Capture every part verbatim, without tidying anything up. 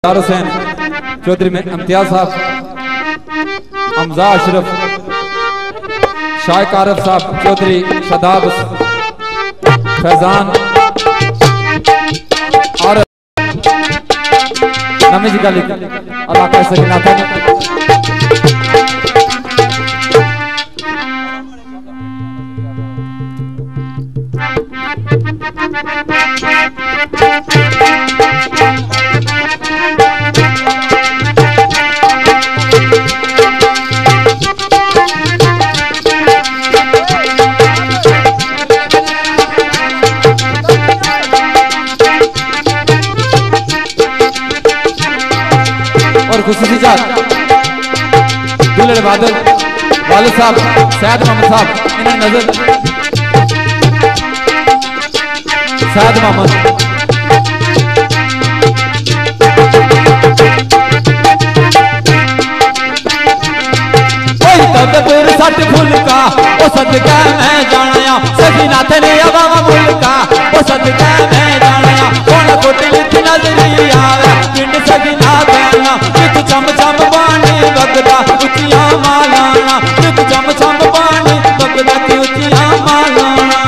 हुसैन चौधरी में इम्तियाज साहब, हमजा अशरफ, शाइक आरफ साहब चौधरी, शदाब फैजान और नमी जी का लिख अल्लाह का सकीना और खुसूसी जात दुल्हन बादल वालिद साहब, सैयद मोहम्मद साहब, इन्हें नजर सैयद मोहम्मद तदबीर सट फुल का ओ सदका मैं जाना सही नाथ ने अबावा मुल का ओ सदका मैं जाना कौन कोटिल नजरी आवे पिंड सगी नाथ ना चित चम चम पानी बगदा उचिया मालाना चित चम चम पानी बगदा उचिया मालाना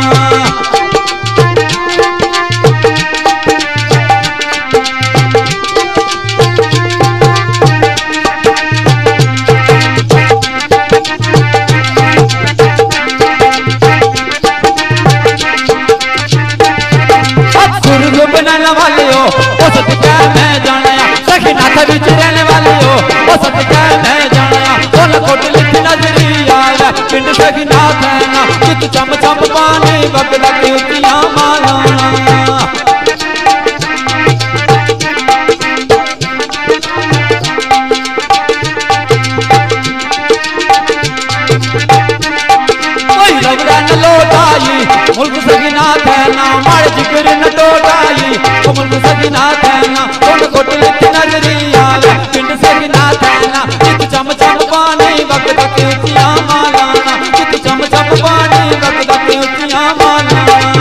वाले हो ओ सदका मैं जाना सखी नाथ विच रहने वाले हो ओ सदका मैं जाना कौन कोटिल नजरी आया पिंड सगी नाथ ना चित चम चम पानी बगदा उचिया मालाना कोई रगड़ा न लौटाई मुल्क सगी नाथ ना मार जिक्र न टोटाई मुल्क सगी नाथ ना कौन कोटिल नजरी आवे पिंड सगी नाथ ना चित चम चम पानी बगदा उचिया मालाना चित चम चम पानी बगदा उचिया मालाना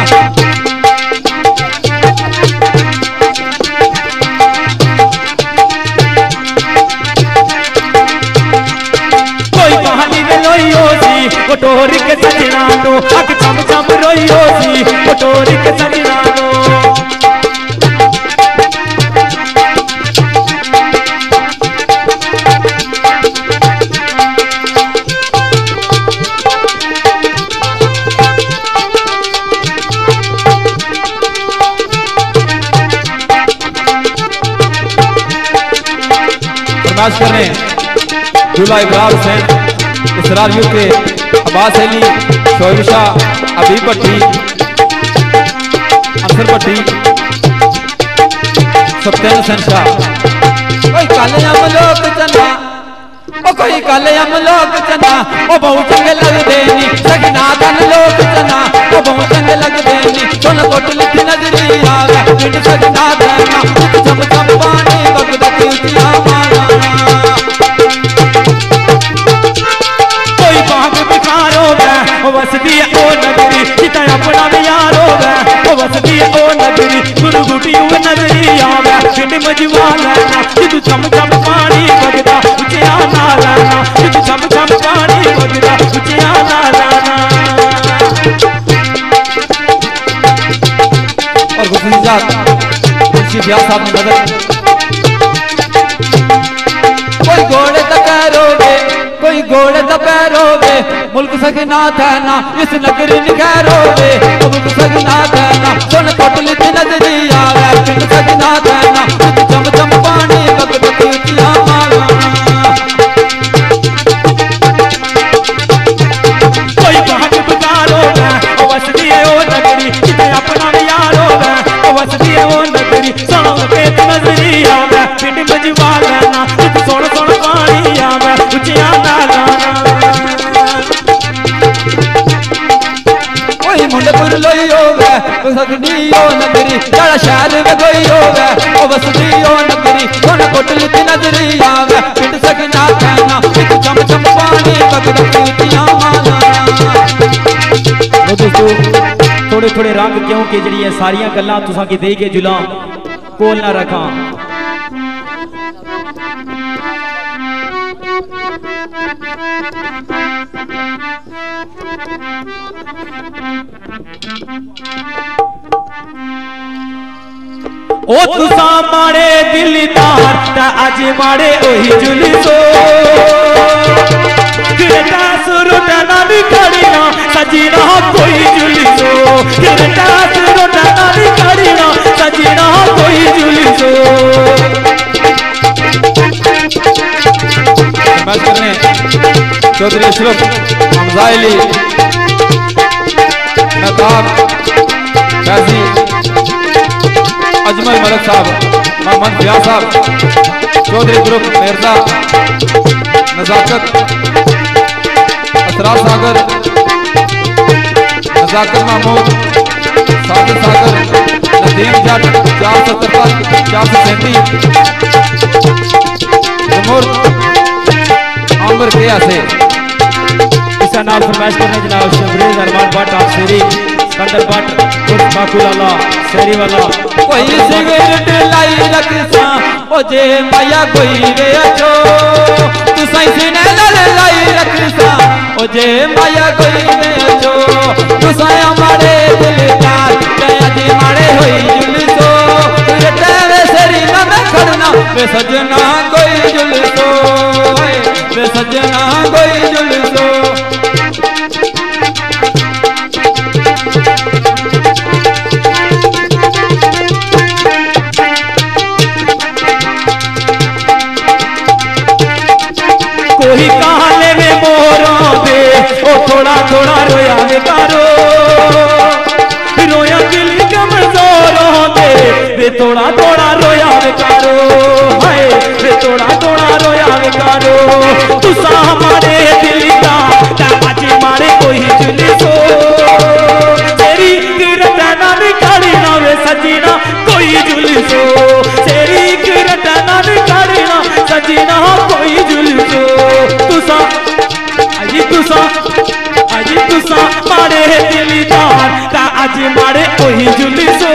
कोई कहानी में लोई हो सी कटोरी के सजना दो अग चम चम रोई हो सी कटोरी के सजना दो फरमाइश कर रहे हैं दूल्हा इब्राहिम हुसैन, इसरार यू के अब्बास अली, शोएब शाह, अबी भट्टी, अंसर भट्टी, सप्तेन हुसैन शाह। कोई काले हम लोग चना ओ कोई काले हम लोग चना ओ बहुत चंगे लगदे नी सगना तन लोग चना ओ बहुत चंगे लगदे नी सोना कोटल की नजरी आवे पिंड सगना देना चम चम पानी बगदा उचिया मालाना कोई बाग बिखार हो गया ओ वसदी ओ नगरी जिता अपना यार हो गया ओ वसदी ओ नगरी गुरु गुटी ओ नजरी आवे पिंड मजवान ना तू चम चम पानी बगदा उचिया मालाना तू चम चम पानी बगदा उचिया मालाना। और हुसैन जात मुंशी ब्याह साहब ने नजर कोई घोड़े दपैरोगे कोई घोड़े दपैरोगे मुल्क सगनाथ है ना इस नगरी निखैरोगे मुल्क सगनाथ है ना सुन कोटली की नजरी आवे पिंड सगनाथ है ना चम चम पानी बगदा उचिया मालाना कोई बाग बिगारोगे ओ वसदी ओ नगरी जिते अपना यार होगा ओ वसदी ओ नगरी सांग के नजरी आवे पिंड मजवाल ना सोन सोन पानी आवे उचिया मालाना कोई मुंडपुर लोई होवे ओ सगनी ओ नगरी जड़ा शहर में कोई होवे ओ वसदी ओ नगरी सोन कोटली की नजरी आवे पिंड सगनाथ है ना चम चम पानी बगदा उचिया मालाना। दोस्तों थोड़े थोड़े रंग क्योंकि जी सारिया गल्लां तुसां की दे के जुला कोल ना रखा ओ तुसा मारे दिलदार ता आज मारे ओही जुलसो किरता सुरटा नानी खड़ीना सजीना कोई जुलसो किरता सुरटा नानी खड़ीना सजीना कोई जुलसो। बात करने चौधरी अशरफ हमजाइली नताब गाजी अजमल मलक साहब मोहम्मद बिया साहब चौधरी ग्रुप मिर्जा नजाकत असरार सागर नजाकत महमूद सागर सागर नदीम जट चार सौ तिरपन चार सौ सैंतीस आमर के ऐसे इसका नाम फरमाइश करने जनाब शबरीज अरमान भट्ट आप शेरी कंदर भट्ट उर्फ बाकुलाला शेरी वाला कोई सिगरेट लाई रखसा ओ जे माया कोई रे अचो तू सही सीने नाल लाई रखसा ओ जे माया कोई रे अचो तू सही हमारे दिलदार दया दी मारे होई जुलसो रटे वे शेरी ना मैं खड़ना वे सजना कोई जुलसो वे सजना कोई जुलसो। कोई कहाले में मोरों दे ओ थोड़ा थोड़ा रोया वे कारो रोया दिल कमजोरों दे वे थोड़ा थोड़ा रोया वे कारो हाय वे थोड़ा थोड़ा रोया वे कारो तुसा हमारे दिल का आज मारे कोई जुलसो तेरी किरता ना निकाली ना वे सजीना कोई जुलसो तेरी किरता ना निकाली ना सजीना कोई जुलसो तुसा अजी तुसा अजी तुसा मारे दिलदार ता आज मारे कोई जुलसो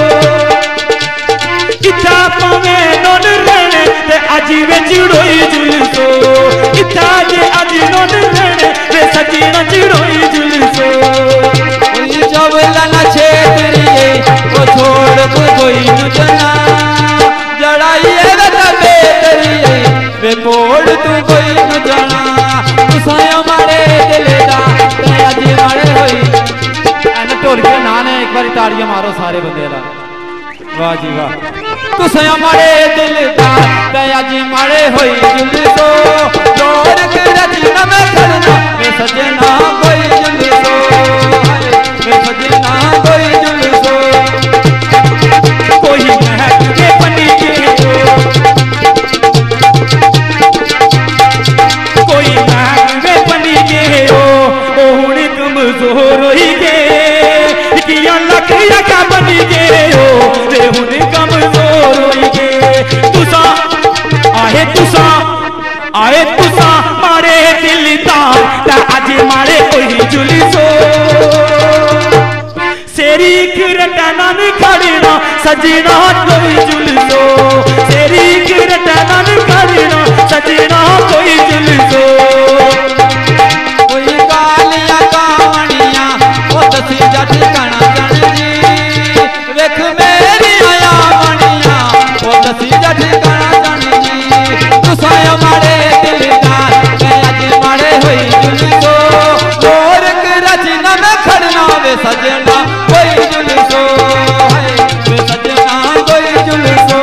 इच्छा पावे नोन रहने ते आज वे चिड़ोई जुलसो इच्छा जे आज नोन रहने ते सजीना चिड़ोई जुलसो कोई जब लना छेतरिए वो छोड़ को कोई नुजना जड़ाई है तबे तरिए वे मोड़ तू कोई न जाना तुसा हमारे दिलदार दया दी मारे होई एन ढोल के नाने एक बारी ताड़ियां मारो सारे बंदे दा वाह जी वाह तुसा हमारे दिलदार दया दी मारे होई जुलसो जोर के रजना में खड़ना वे सजना कोई जुलसो वे सजना कोई जुलसो कोई महक के बनी के कोई महक के बनी के ओ हुण कमजोर होई गे किया लख यका बनी गे ओ रे हुण कमजोर होई गे तुसा आए तुसा आए तुसा मारे दिलदार ता आज मारे कोई जुलसो सेरी किरटा ना निखाड़ना सजना कोई जुलसो सेरी किरटा ना निखाड़ना सजना कोई जुलसो कोई कालिया कावणिया ओ दसी जट कणा जन जी वेख मेरी आया मणिया ओ दसी जट कणा जन जी तुसा हमारे दिलदार दया दी मारे होई जुलसो जोर के रजना में खड़ना वे सजना कोई जुलसो वे सजना कोई जुलसो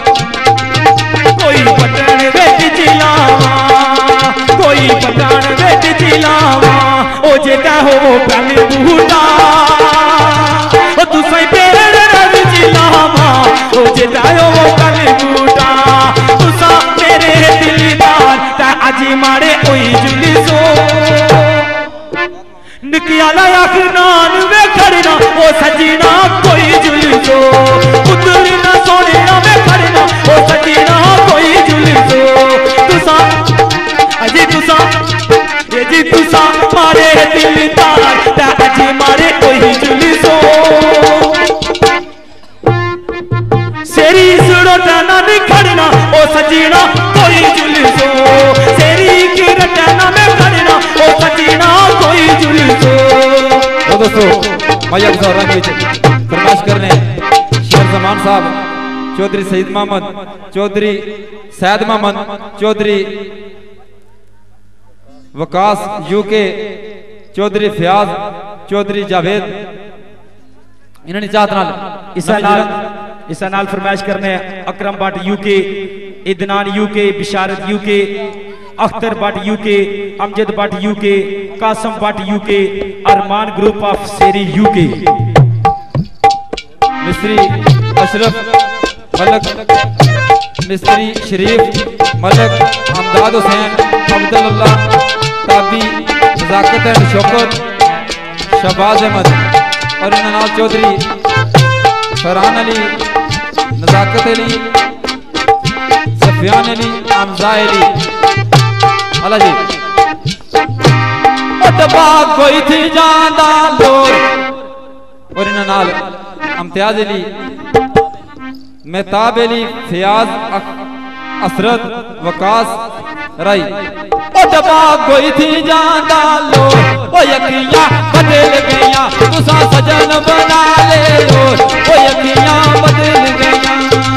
कोई पटन बेच जिलावा कोई पटन बेच जिलावा ओ जेका हो प्याल बूटा ओ तुसा पेड़ रज जिलावा ओ जेका हो प्याल बूटा तुसा मेरे दिलदार ता आज मारे कोई जुलसो निकियाला आखनान वे खड़ना ओ सजीना कोई जुलसो उतरना सोने वे खड़ना ओ सजीना कोई जुलसो तुसा अजी तुसा ये जी तुसा मारे दिलदार ता आज मारे कोई जुलसो सेरी सुड़ो ना निखड़ना ओ सजीना कोई जुलसो सेरी की रटना में करना ओ सजीना कोई जुलसो। तो दोस्तों भाई अक्सर रंग फरमाइश करने शेर जमान साहब, चौधरी सईद मोहम्मद, चौधरी सैद मोहम्मद, चौधरी वकास यूके, चौधरी फयाज, चौधरी जावेद, इन्होंने चाहत नाल इसा नाल इसा नाल फरमाइश करने Akram Bhatt UK, Adnan UK, Basharat UK, Akhtar Bhatt UK, Amjad Bhatt UK, Qasim Bhatt UK, Arman group of सेरी यूके, मिस्त्री अशरफ मलक, मिस्त्री शरीफ मलक, हमदाद हुसैन, अब्दुल्लाह ताबी, नजाकत एंड शौकत, शहबाज अहमद और इनाल चौधरी, फरहान अली, नजाकत अली, सफियान अली, हमजा अली। अल्लाह जी अटबा कोई थी जांदा लोर और इनाल इम्तियाज अली, मेहताब अली, फयाज, असरत, वकास राई। दबा कोई थी जांदा लो ओ यकिया बदल गया तुसा सजन बना ले लो ओ यकिया बदल गया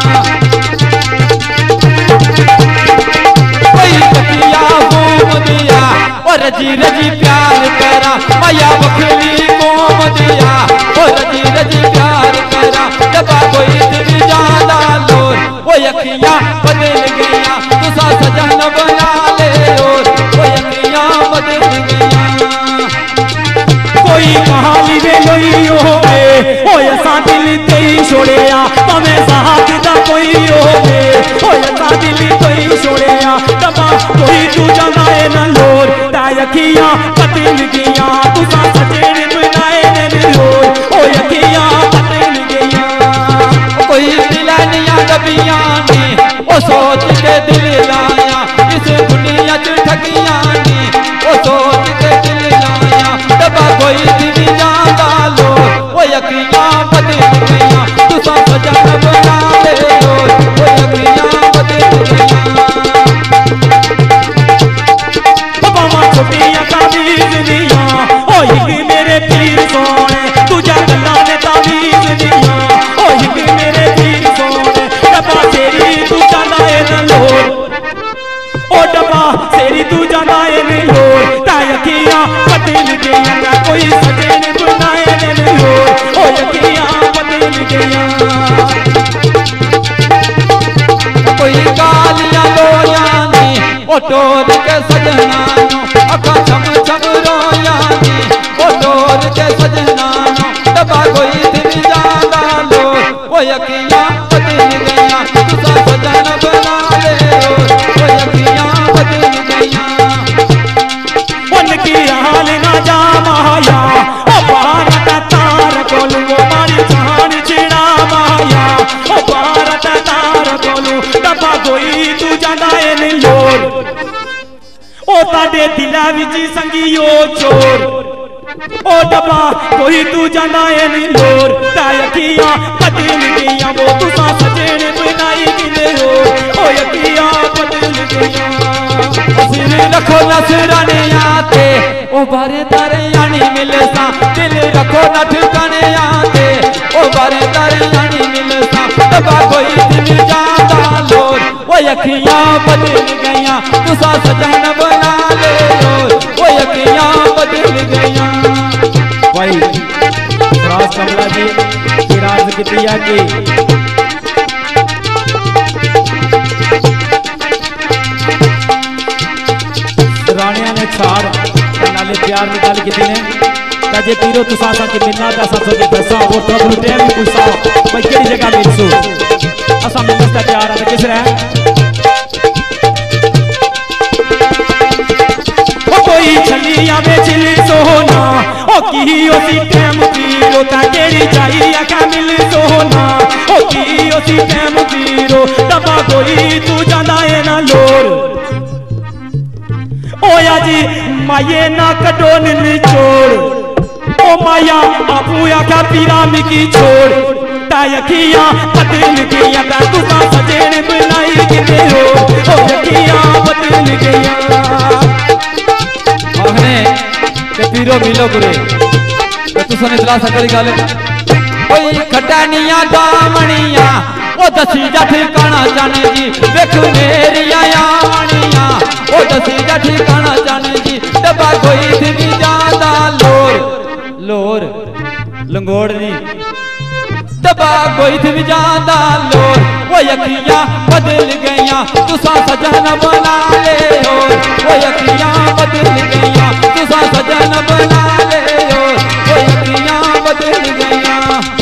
कोई यकिया घूम दिया और रजी रजी प्यार करा माया बखली घूम दिया और रजी रजी प्यार करा। दबा कोई थी जांदा लो ओ यकिया बदल गया तुसा सजन बना ले लो कोई कहानी वे लोई होवे ओ असा दिल ते ही छोड़िया तमे साथ दा कोई होवे ओ असा दिल ते ही छोड़िया दबा कोई तू जाना है न लोर ता यकिया कतिल गया तुसा सजन बनाए न लोर ओ यकिया कतिल गया कोई दिलानिया दबिया ने ओ सोच के दिल लाया इस दुनिया च ठगिया ने ओ सोच के दिल लाया। दबा कोई दिल जांदा लो ओ यकिया बदल गया तुसा सजन बना ले लो ओ यकिया बदल गया। बाबा छोटिया ताबीज दिया ओ हिक मेरे पीर सोने तुझा गल्ला ने ताबीज दिया ओ हिक मेरे पीर सोने डब्बा तेरी तू जाना है न लोर ओ डब्बा तेरी तू जाना है न लोर ता यकिया बदल गया कोई सजन बनाए न लोर ओ यकिया बदल गया। कोई कालिया लोया ने ओ टोर के सजना अखा छम छम रोया ने ओ टोर के सजना दबा कोई दिल जांदा लो ओ यकिया बदल गया तुसा सजन बना ले लो ओ यकिया बदल गया। उनकी हाल ना जा माया ओ भारत तार कोलू वो मारी जान छिड़ा माया ओ भारत तार कोलू दबा कोई तू जाना है न लोर ओ ताडे दिला विच संगियो चोर ओ डब्बा कोई तू जाना है न लोर ता यकिया बदल गया वो तुसा सजन बनाई किने हो ओ यकिया बदल गया। सिर रखो नसराने आते ओ बारे तारे यानी मिलसा दिल रखो न ठिकाने आते ओ बारे तारे यानी मिलसा। दबा कोई दिल जांदा लोर ओ यकिया बदल गया तुसा सजन बना ले लो ओ यकिया बदल गया। भाई राज कमला जी की राज कितिया की रानिया ने छाड़ नाले प्यार की गल की ने ताजे पीरो तुसा सा के मिलना दा सब के दसा और प्रभु टाइम पूछा भाई केड़ी जगह मिलसो असा मिलता प्यार है किस रहा ओ कोई छलिया में चिल सोना ओ की ओसी टाइम पीरो ता केड़ी चाहिए का मिल सोना ओ की ओसी टाइम पीरो दबा कोई तू जाना है ना लोर ओया जी माये ना कटो निचोड़ ओ माया आपू आखा पीरा मिकी छोड़ ता यकिया बदल गया ता तुसा सजन बनाई किते हो गुरे तुसा ने दिलासा करी गल कोई खटनिया दामनिया ओ दसी जा ठिकाना जाने जी देख मेरिया आवनिया ओ दसी जा ठिकाना जाने जी डब्बा कोई थी ज्यादा लोर लोर लंगोड़ नी डब्बा कोई थी ज्यादा लोर वो अखियां बदल गईया तुसा सजन बना ले हो वो अखियां बदल गईया तुसा सजन बना ले हो वो अखियां बदल गईया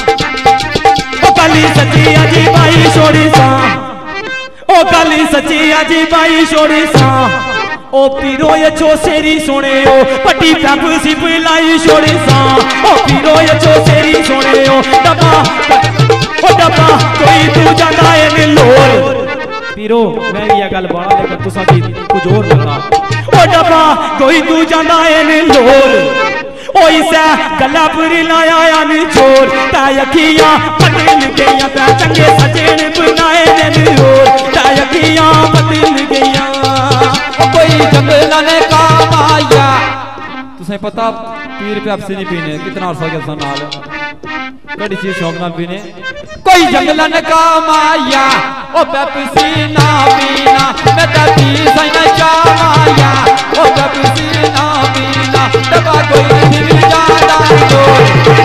काली सच्ची अजी बाई छोड़ी सा ओ काली सच्ची अजी बाई छोड़ी सा ओ पीरो ये छो सेरी सोने ओ पट्टी पैप सिप लाई छोड़ी सा ओ पीरो ये छो सेरी सोने ओ डब्बा ओ डब्बा कोई तू जांदा है लोर पीरो मैं भी ये गल बाणा लेकिन तुसा की कुछ और लगना ओ डब्बा कोई तू जांदा है लोर ओ इसे गला पूरी लाया या नी छोड़ ता अखियां बदल गईया ता चंगे सजन बनाए ने लोर ता अखियां बदल गईया कोई जंगल ने काम आया तुसें पता पीर पे आपसे नहीं पीने कितना अर्सा गया नाल कड़ी चीज शौक ना पीने कोई जंगल ने काम आया ओ पेप्सी ना पीना मैं ता पी सैना चाया ओ पेप्सी ना पीना डब्बा कोई थी ज्यादा लोर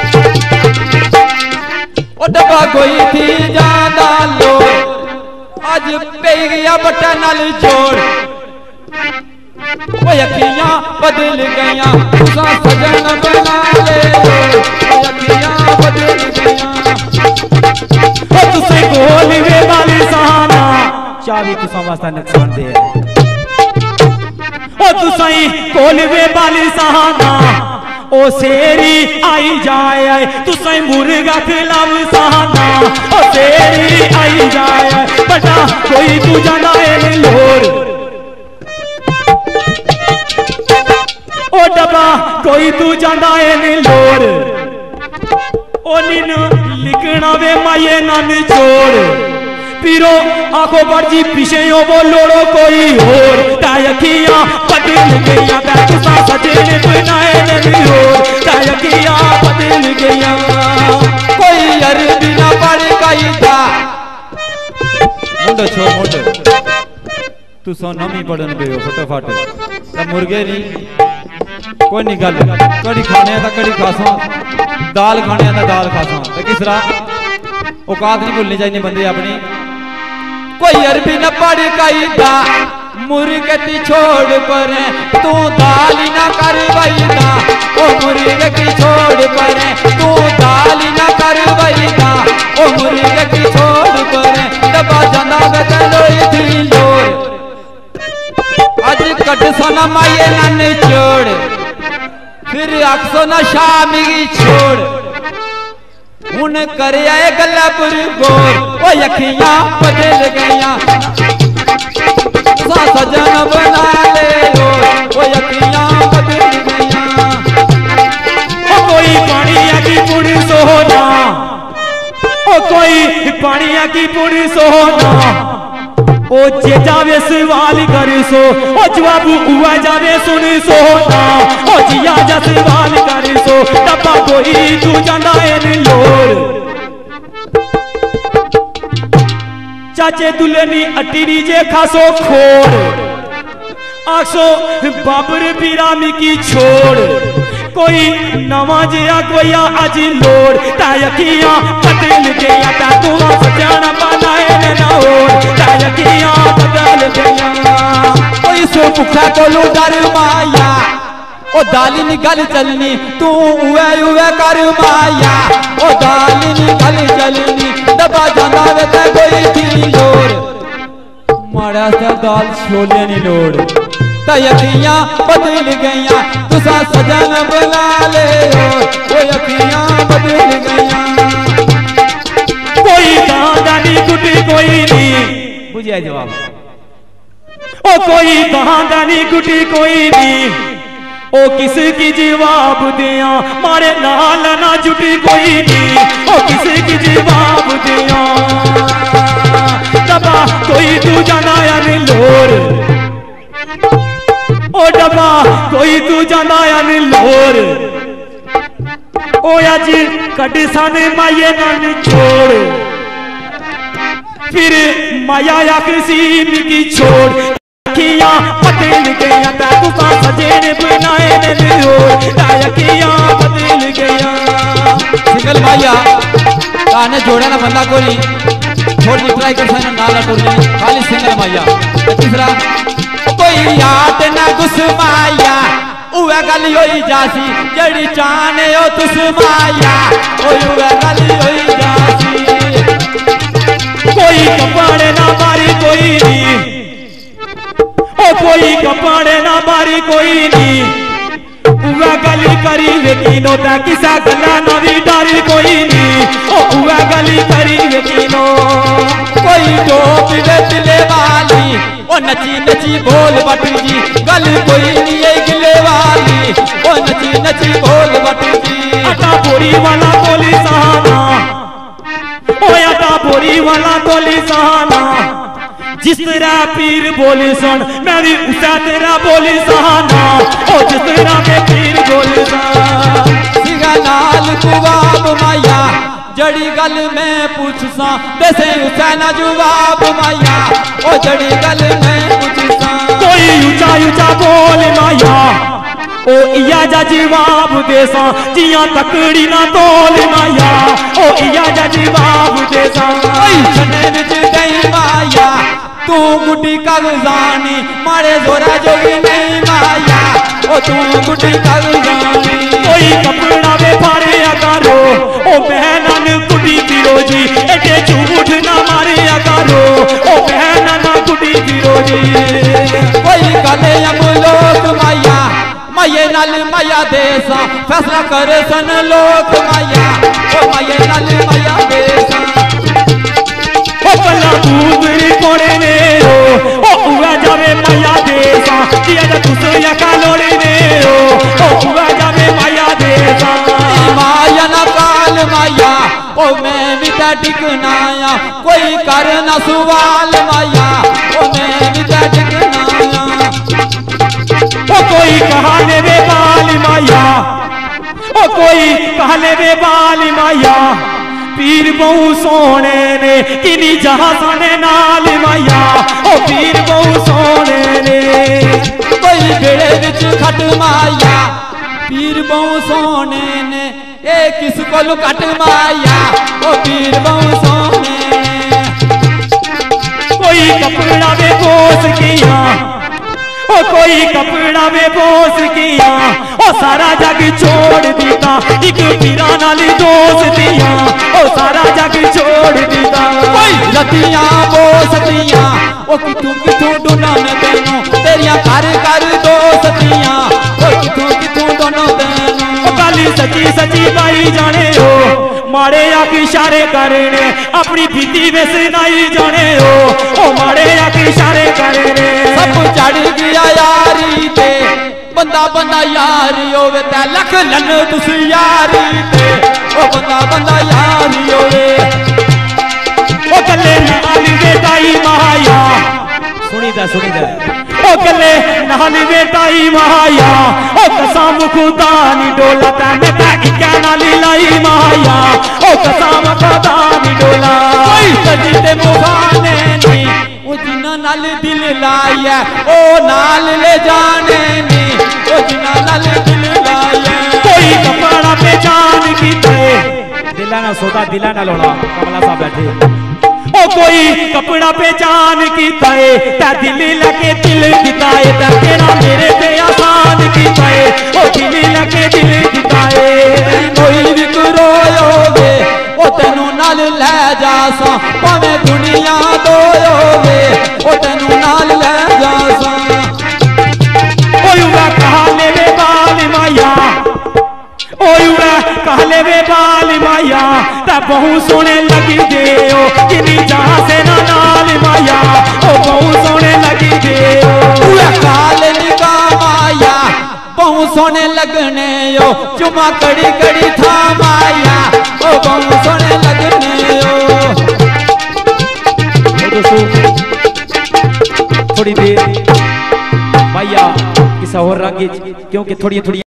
ओ डब्बा कोई थी ज्यादा लोर आज पे गया बटा नाल जोड़ वो अखियां बदल गईया तुसा सजन बना ले वो अखियां बदल गईया ओ तुसे गोल वे वाली सहाना चावी तुसा वास्ता नुकसान दे ओ तुसाई गोल वे वाली सहाना ओ सेरी आई जाए तुसाई मुर्गा खिलाव सहाना ओ सेरी आई जाए बटा कोई तू जाना है लोर ओ डब्बा कोई तू जांदा है लोर ओ नीन लिखना वे माये नाम छोड़ पीरो आंखों बड़जी पीछे ओ वो लोड़ो कोई और ता अखियां बदल गईया ता तुसा सजन बनाए ने लोर ता अखियां बदल गईया कोई अरबी ना पढ़ गई था मुंडो छो मुंडो तू सो नमी पढ़न पे फटाफट मुर्गे नहीं कोई नहीं गल कड़ी खाने दा कड़ी खासा दाल खाने दा दाल खासा ते किस तरह औकात नहीं भूलनी चाहिए बंदे अपनी कोई अरबी न पढ़ कई दा मुर्गे ती छोड़ पर तू दाल ही ना कर वहीदा ओ मुर्गे की छोड़ पर तू दाल ही ना कर वहीदा ओ मुर्गे की छोड़ पर डब्बा जाना गलोई थी लोर आज कट सोना माये नाने छोड़ फिर अक्सो ना शामी की छोड़ उन कर आए गला पर गोर ओ अखियां बदल गईया तुसा सजन बना ले ओ अखियां बदल गईया ओ कोई पानिया की पुड़ी सोना ओ कोई पानिया की पुड़ी सोना ओ जे जावे सवाल कर सो ओ जवाब हुआ जावे सुन सोना ओ जिया जा सवाल कर सो डब्बा कोई तू जांदा है लोर चाचे दुल्हनी अटीरी जे खासो खोड़ आसो बाबर बिरामी की छोड़ कोई नवा जिया कोई आज लोड़ ता अखियां बदल गया ता तू सजन बनाए ना और ता अखियां बदल गया कोई सो भुखा कोलू डर माया ओ दाली नी गल चलनी तू उवे उवे कर माया ओ दाली नी गल चलनी दबा जांदा वे ते कोई थी लोर माड़ा सा दाल छोले नी लोड़ ता अखियां बदल गईया तुसा सजन बना ले ओ अखियां बदल गईया कोई दादा नी गुटी कोई नहीं बुझिया जवाब ओ कोई दादा नी गुटी कोई नहीं ओ किसकी जवाब दिया मारे नाल ना जुटी कोई नहीं ओ किसकी जवाब दिया डब्बा कोई तू जाना या नहीं लोर ओ डब्बा कोई तू तू जाना यानी लोर ओ अज कड़ी सन माये नानी छोड़ फिर माया आखसी मिगी छोड़ अखियां बदल गया तू सजेन बनाए ने अखियां बदल गया। सिंगल माया ताने जोड़ा ना बंदा कोई थोड़ी ट्राई कर सन नाला टोली खाली सिंगल माया। तीसरा कोई याद ना गुस माया उवे गल होई जासी जड़ी चाने ओ तुस माया उवे गल होई जासी। कोई कपाड़े ना मारी कोई नहीं ओ कोई कपाड़े ना मारी कोई नहीं उवे गली करी यकीनो ता किसा गला ना भी डरी कोई नहीं ओ उवे गली करी यकीनो। कोई टोप दिले वाली ओ नची नची बोल बटू जी गल कोई नहीं है गिले वाली ओ नची नची बोल बटू जी। अटा बोरी वाला बोली सहाना ओ अटा बोरी वाला बोली सहाना जिस तरह पीर बोली सुन मैं भी उसा तेरा बोली सहाना ओ जिस तरह मैं पीर बोली सिगा नाल जवाब माया जड़ी गल मैं पूछसा वैसे उसा ना जवाब माया ओ जड़ी गल मैं पूछसा। कोई ऊंचा ऊंचा बोल माया ओ इया जा जवाब देसा जिया तकड़ी ना तोल माया ओ इया जा जवाब देसा। छने विच गई माया तू गुड्डी कागजानी मारे जोरा जोगी नहीं माया ओ तू गुड्डी कागजानी। कोई कपड़ा वे फारे करो ओ बहनन गुड्डी फिरोजी एटे झूठ ना मारे करो ओ बहनन गुड्डी फिरोजी। कोई गले अमलोक माया माये नाल माया देसा फैसला करे सन लोक माया ओ माये नाल माया देसा। ओ पल्ला दूबरी कोड़े ने ओ ओ उवा जावे माया देसा जिया जा तुसया का लोड़े ने ओ ओ उवा जावे माया देसा। माया ना काल माया ओ मैं भी ता टिकनाया कोई कर ना सवाल माया ओ मैं भी ता टिकनाया। ओ कोई कहा ले वे बाल माया ओ कोई कहा ले वे बाल माया पीर बहु सोने ने किनी जहां सोने नाल माया ओ पीर बहु सोने ने। कोई बेड़े विच खट माया पीर बहु सोने ने ए किस कोल कट माया ओ पीर बहु सोने ने। कोई कपड़ा वे बोस किया ओ कोई कपड़ा में बोस किया ओ सारा जग छोड़ दीता एक पीरा नाली दोस्तियां ओ सारा जग छोड़ दीता। रतियां बोसतियां ओ कितों कितों ढूंढा मैं तेनों तेरिया कर कर दोस्तियां ओ कितों कितों दोनों तेनों। ओ काली सची सची पाई जाने हो मारे आख इशारे करने अपनी बीती में सुनाई जाने हो ओ मारे आख इशारे करने। सब चढ़ गया यारी ते बंदा बंदा यारी होवे ते लख लन तुस यारी ते ओ बंदा बंदा यारी होवे। ओ कले नाल बेटाई माया सुनी दा सुनी दा ओ कले नाल बेटाई माया ओ कसम खुदा नी डोला तैने तै क्या नाली लाई माया ओ कसम खुदा नी डोला। कोई सजी ते मुखाने नी ओ जिन्ना नाल दिल लाया ओ नाल ले जाने नी ओ जिन्ना नाल दिल लाया। कोई कपड़ा पे जान की ते दिला ना सोदा दिला ना लोड़ा कमला साहब बैठे ओ कोई कपड़ा पे जान की ताए ता दिल लगे दिल दिताए ता तेरा मेरे पे आसान की ताए ओ दिल लगे दिल दिताए। कोई भी रोयोगे ओ तेनू नाल ले जासा भावे दुनिया दोयोगे ओ तेनू नाल ले जासा। ओय वा कहा ले वे बाल माया ओय वा कहा ले वे बाल माया ता बहु सोने लगी दे ओ किनी जहां से ना नाल माया ओ बहु सोने लगी दे ओ काल निका माया बहु सोने लगने यो चुमा कड़ी कड़ी था माया ओ बहु सोने लगने यो। दोस्तों थोड़ी देर भैया किसा होर रंग क्योंकि थोड़ी थोड़ी